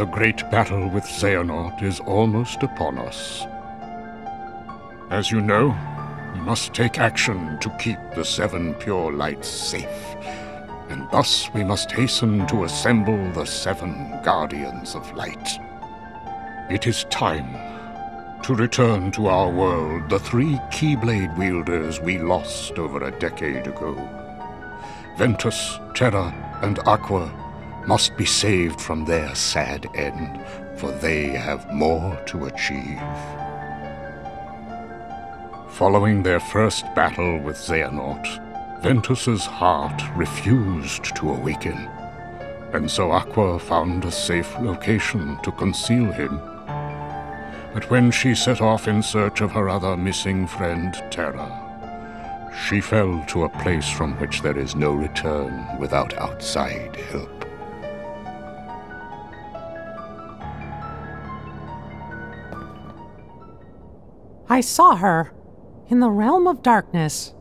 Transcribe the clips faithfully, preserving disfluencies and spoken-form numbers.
The great battle with Xehanort is almost upon us. As you know, we must take action to keep the Seven Pure Lights safe, and thus we must hasten to assemble the Seven Guardians of Light. It is time to return to our world the three Keyblade wielders we lost over a decade ago. Ventus, Terra, and Aqua must be saved from their sad end, for they have more to achieve. Following their first battle with Xehanort, Ventus's heart refused to awaken, and so Aqua found a safe location to conceal him. But when she set off in search of her other missing friend, Terra, she fell to a place from which there is no return without outside help. I saw her in the realm of darkness.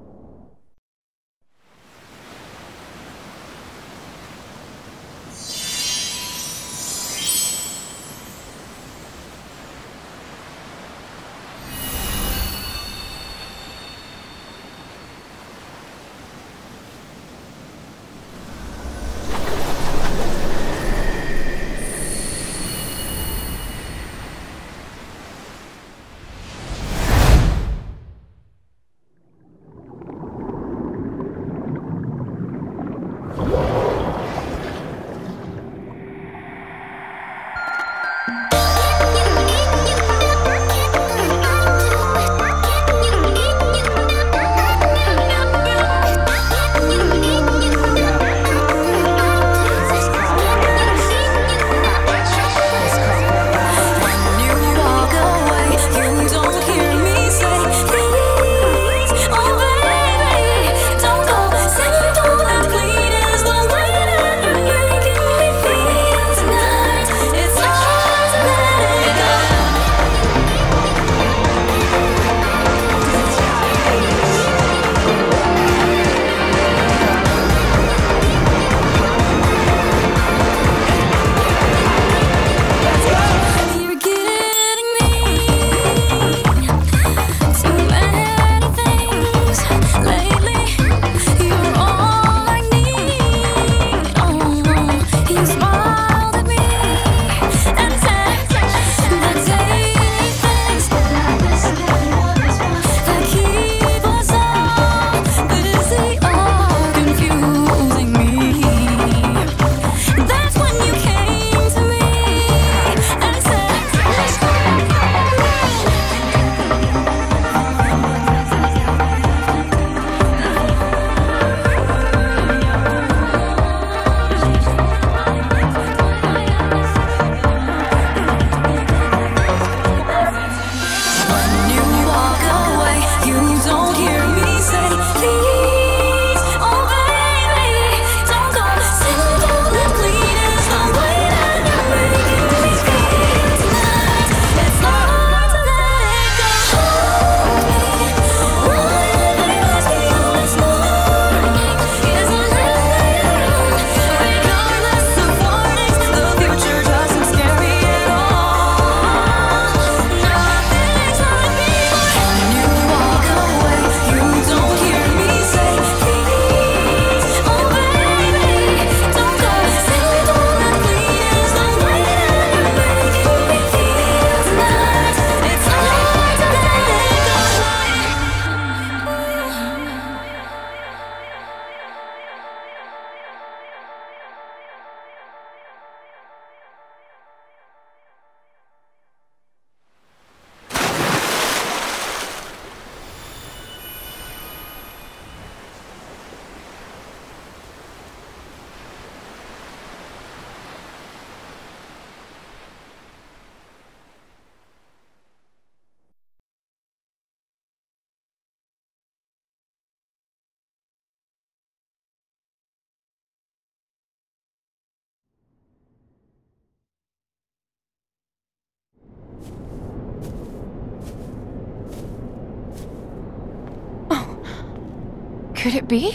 Could it be?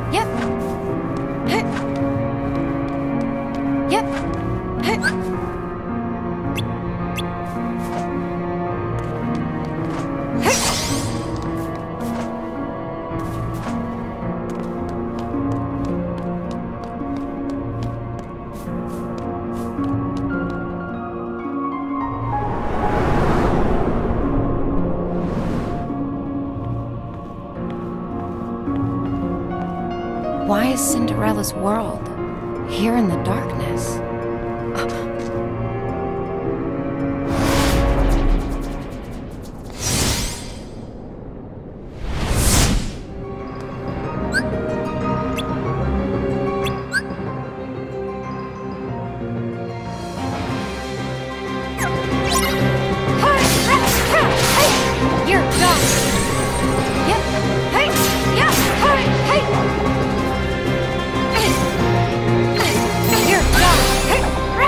Yep. Hey. Yep. Hey. Why is Cinderella's world here in the darkness? You're done! Yep! Hey! Yeah! Hey! Hey! You're done! Hey!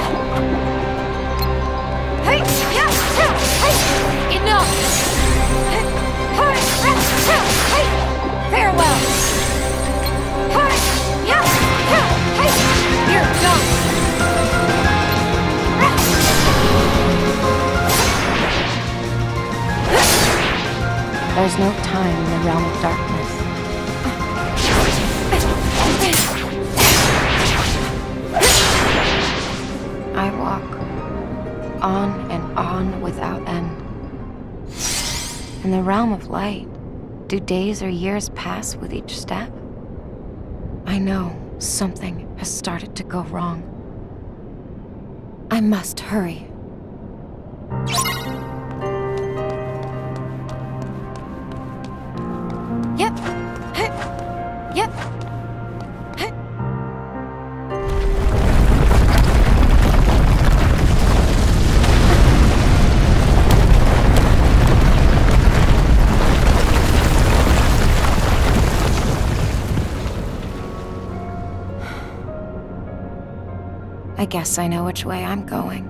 Hey! Yeah! Hey! Enough! Hey! Hey! Farewell! Hey! Yeah! Hey! You're done! There's no time in the realm of darkness. I walk on and on without end. In the realm of light, do days or years pass with each step? I know something has started to go wrong. I must hurry. Yep. Hey. Yep. Hey. I guess I know which way I'm going.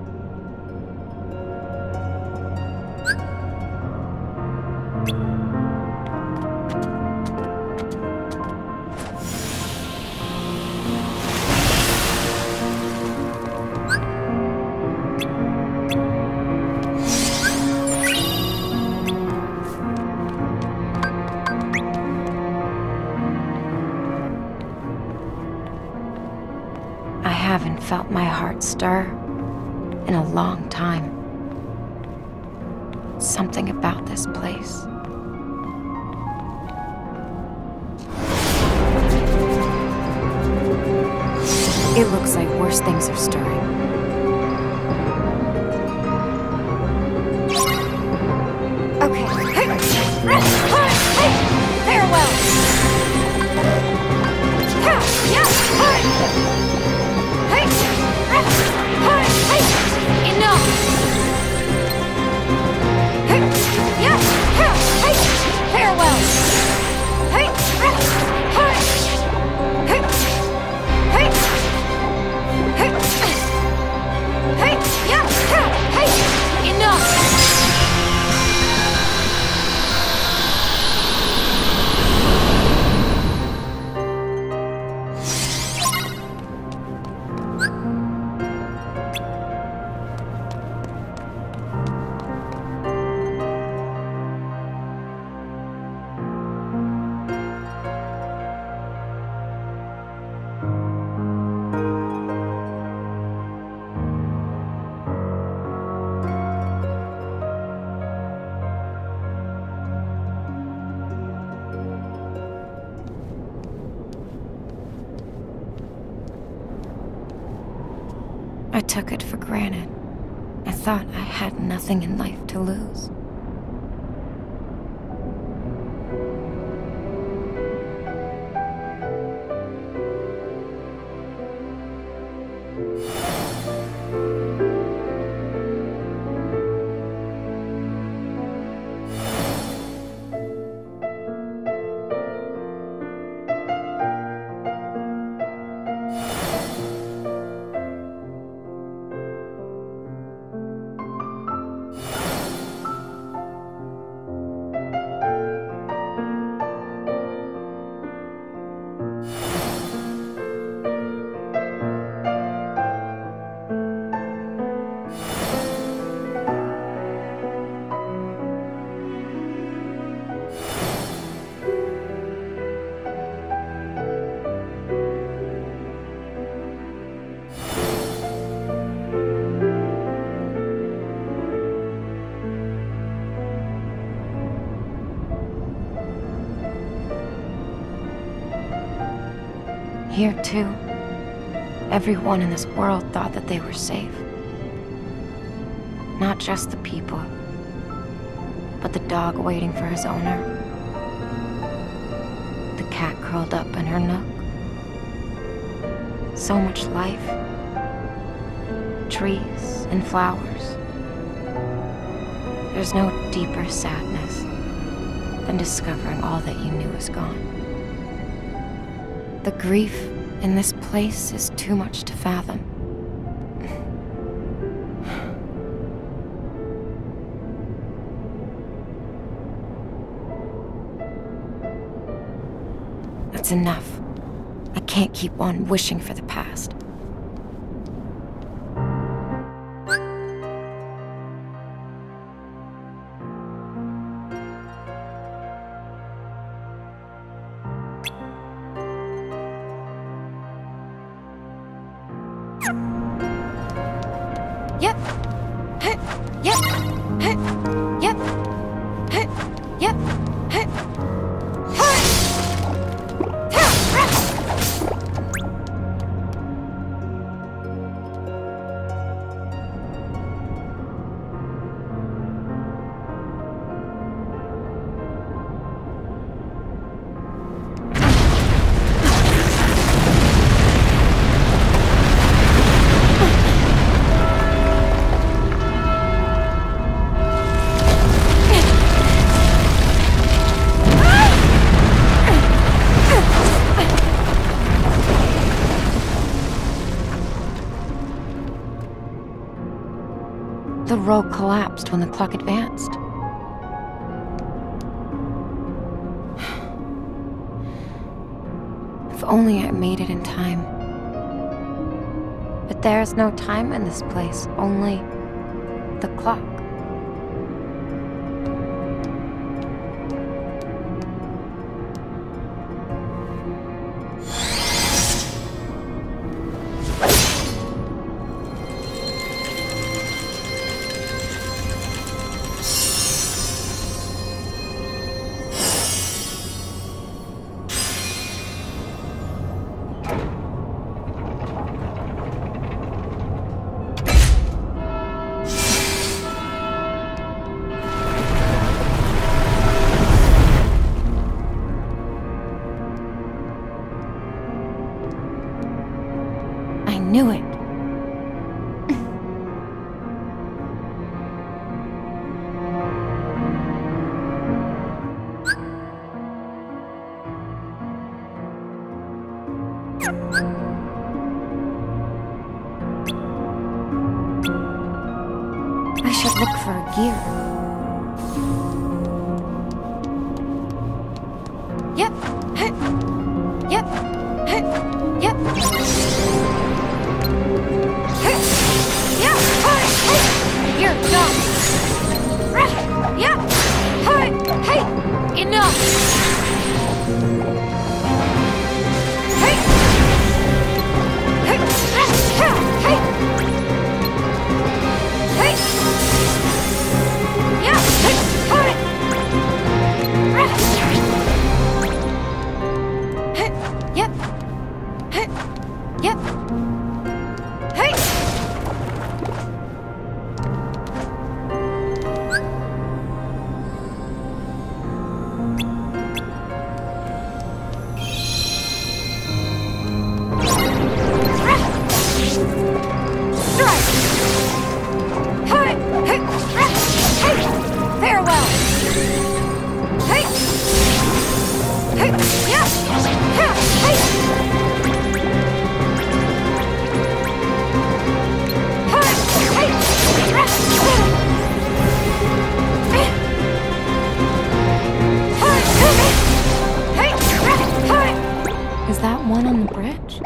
I haven't felt my heart stir in a long time. Something about this place. It looks like worse things are stirring. Okay. Hey. Hey. Farewell. Yeah. Hey. Hey! Hey! Hey! Enough! Hey! Yeah! Hey! Farewell! Hey! Hey! Hey! Hey! Hey! Hey! Yeah! Hey! Enough! I took it for granted. I thought I had nothing in life to lose. here too, everyone in this world thought that they were safe. Not just the people, but the dog waiting for his owner. The cat curled up in her nook. So much life. Trees and flowers. There's no deeper sadness than discovering all that you knew is gone. The grief in this place is too much to fathom. That's enough. I can't keep on wishing for the past. Yep. Hey. Yep. Hey. Yep. Hey. Yep. Hey. The road collapsed when the clock advanced. If only I made it in time. But there's no time in this place, only the clock. Knew it. I should look for a gear. Yep. Hey. Yep. Hey. Yep. You're done! Yeah! Hey! Hey! Enough! Hey! Hey! Hey! Hey! Hey! Yeah! Hey! Hey! Hey! Yep! Hey! Yep! Hey! Is that one on the bridge?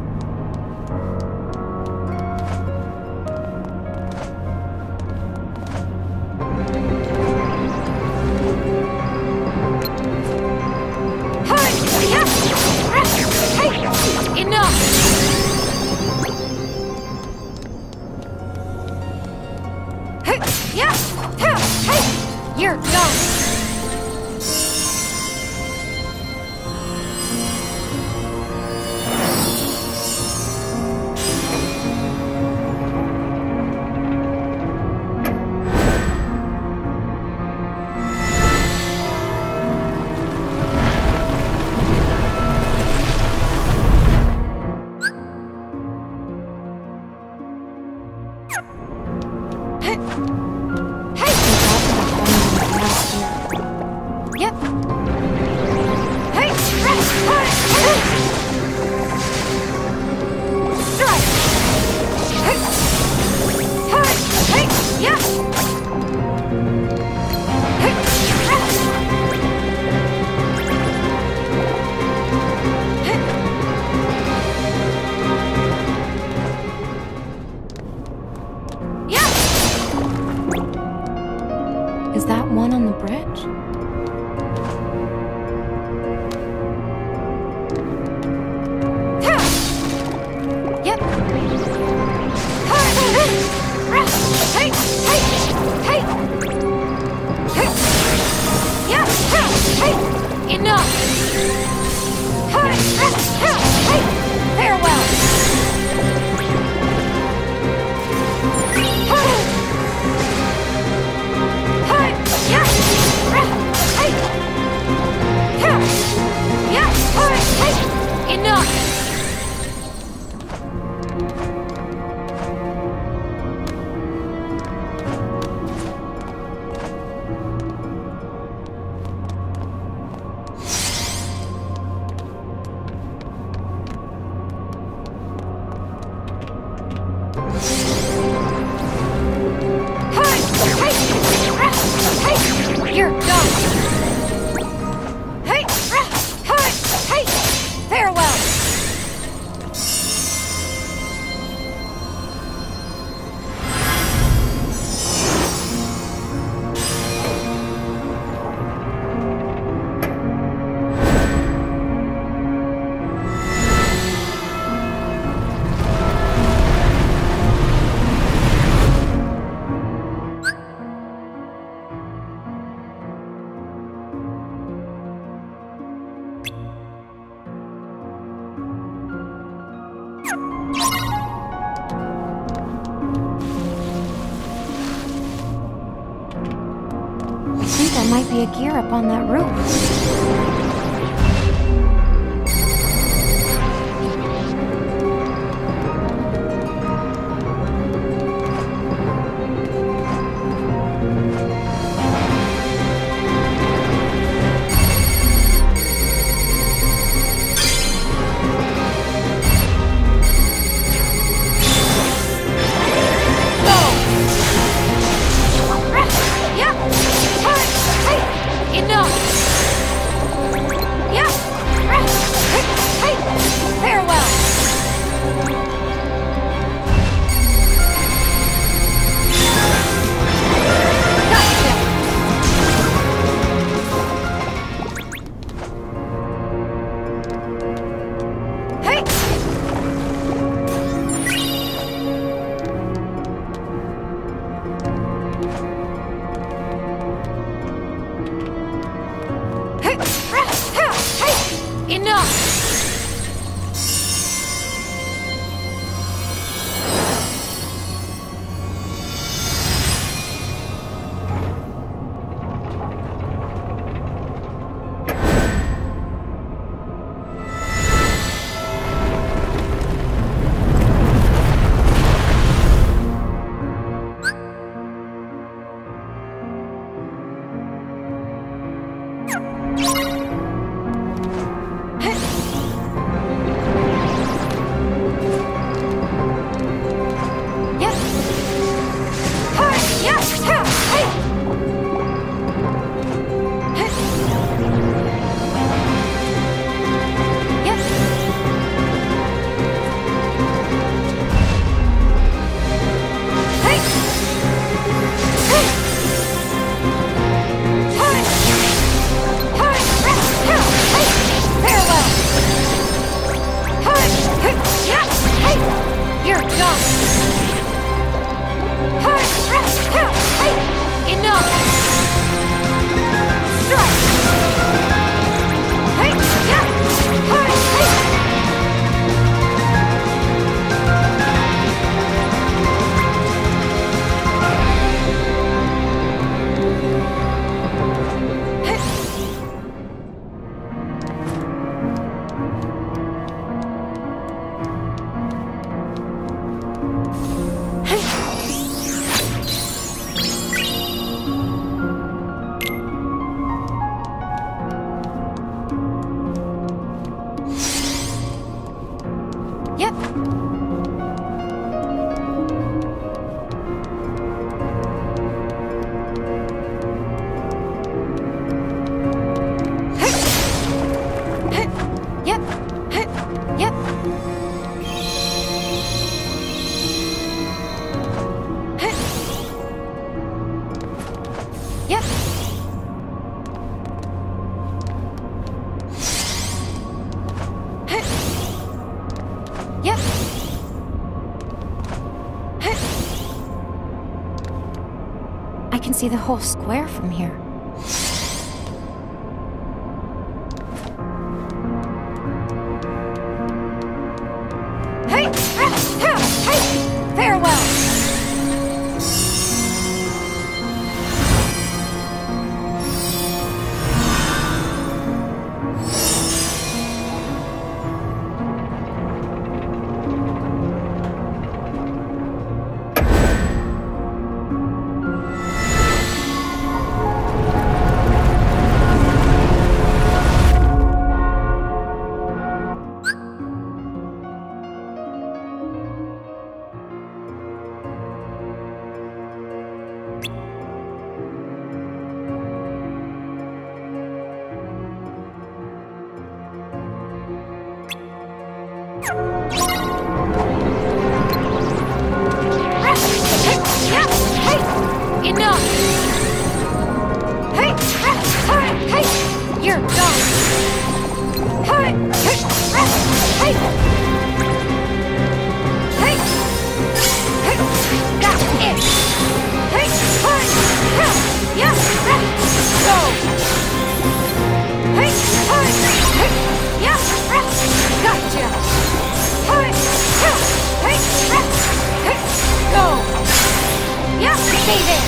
You're done! Hey! Enough! Hey! Hey! Farewell! Hey! Hey! Yeah! Hey! Yeah! Yeah! Hey! Enough! You're done! Hey! Hey! Hey! Farewell! I think there might be a gear up on that roof. I can see the whole square from here. Farewell! Enough! Hey! Hey! You're done! Hey! Hey! Hey! Hey! Hey! That's it! Hey! Hey! Yeah! Go! Hey! Hey! Hey! Yeah! Gotcha! Hey! Hey! Hey! Go! Yeah! Stay there!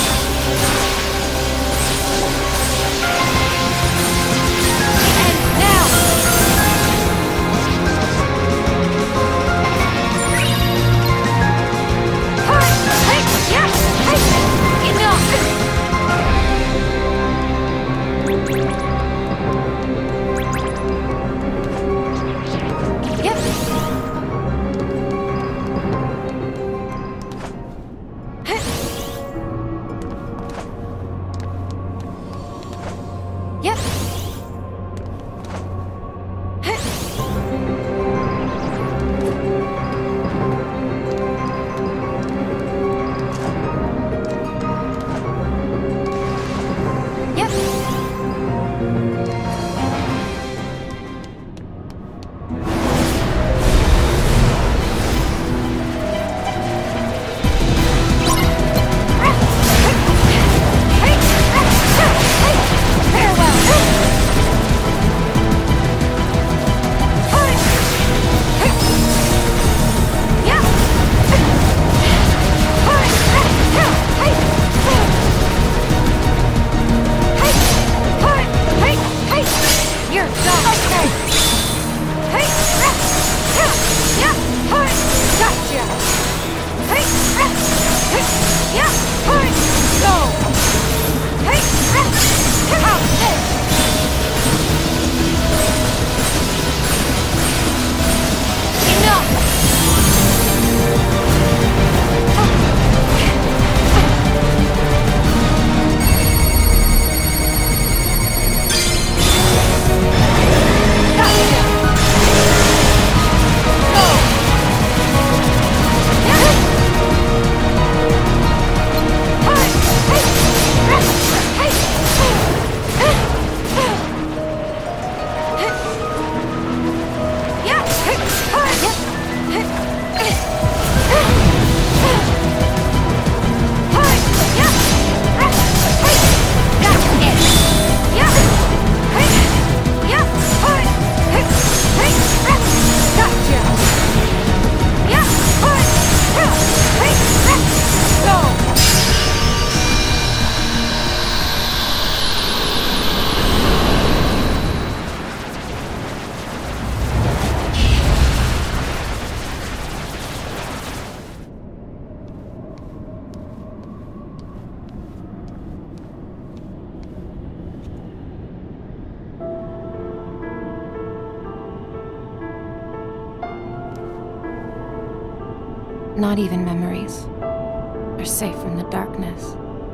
Not even memories are safe from the darkness.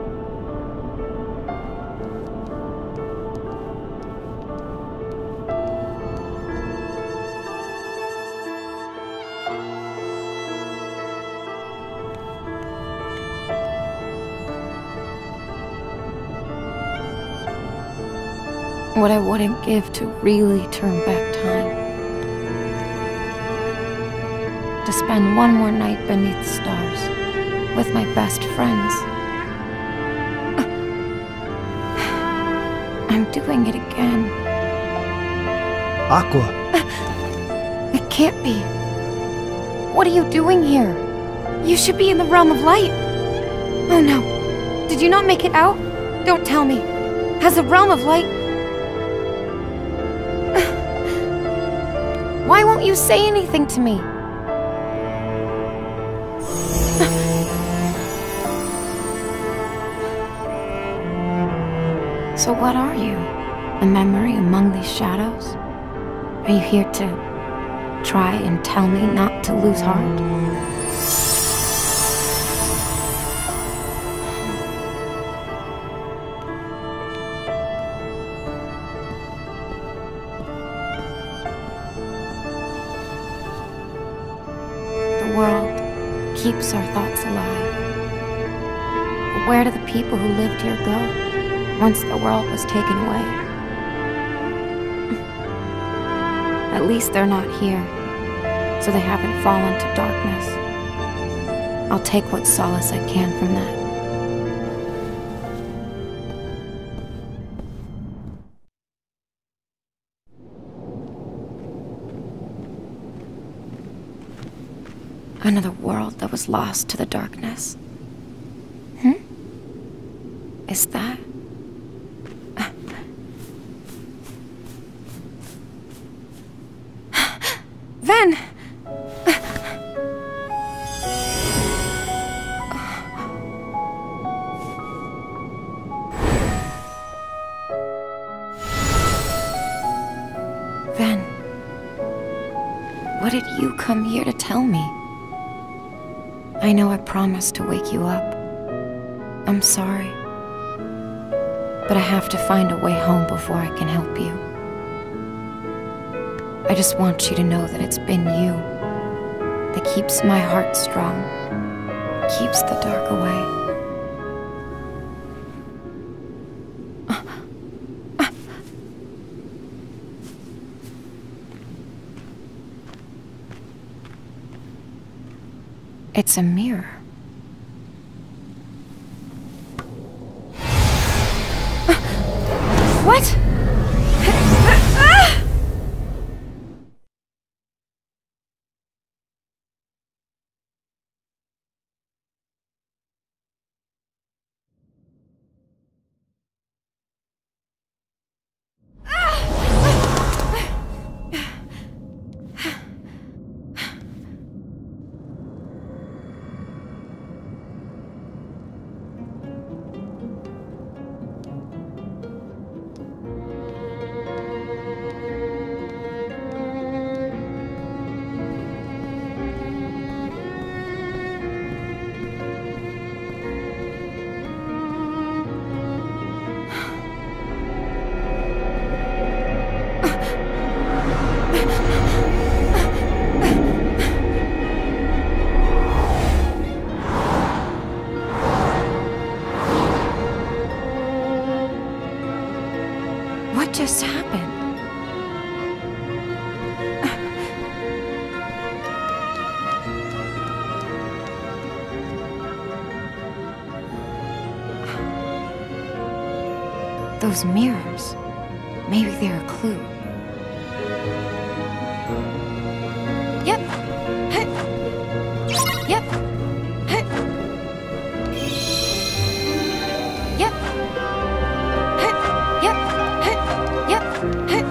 What I wouldn't give to really turn back time. To spend one more night beneath the stars with my best friends. I'm doing it again. Aqua! It can't be. What are you doing here? You should be in the realm of light. Oh no. Did you not make it out? Don't tell me. Has the realm of light... Why won't you say anything to me? So what are you? A memory among these shadows? Are you here to try and tell me not to lose heart? The world keeps our thoughts alive. But where do the people who lived here go once the world was taken away? At least they're not here, so they haven't fallen to darkness. I'll take what solace I can from that. Another world that was lost to the darkness. Hmm? Is that... Ven! Ven, what did you come here to tell me? I know I promised to wake you up. I'm sorry. But I have to find a way home before I can help you. I just want you to know that it's been you that keeps my heart strong, keeps the dark away. It's a mirror. What? What just happened? Those mirrors, maybe they're a clue. Yep. Yep. Yep. Yep. Yep.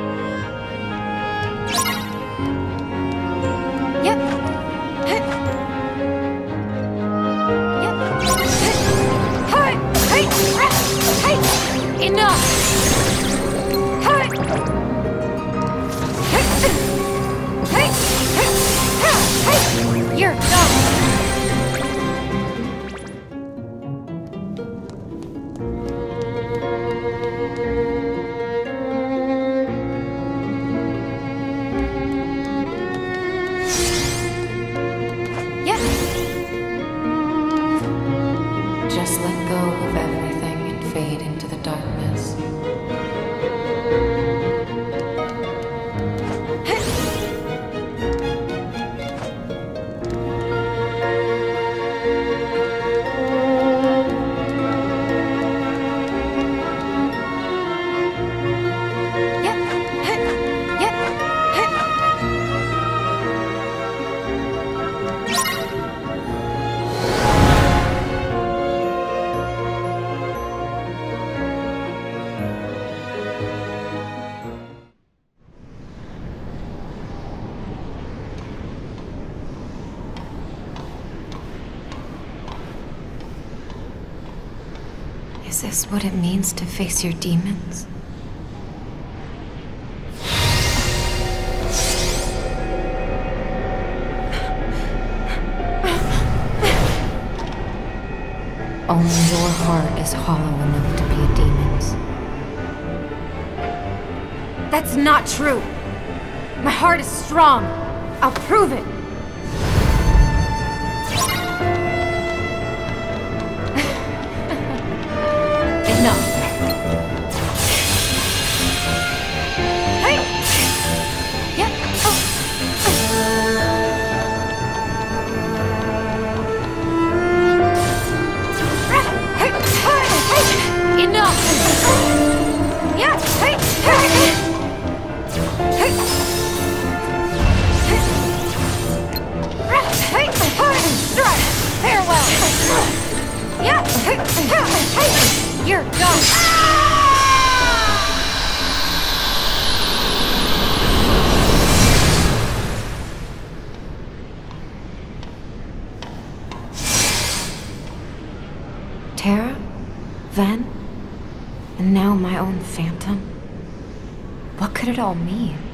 Yep. Is this what it means to face your demons? Only your heart is hollow enough to be a demon's. That's not true! My heart is strong! I'll prove it! Enough! Hey! Yeah! Oh! Enough! Yeah! Hey! Hey! Hey! Hey! Strike! Farewell! Yeah! Hey! Hey! You're done! Terra? Ven? And now my own phantom? What could it all mean?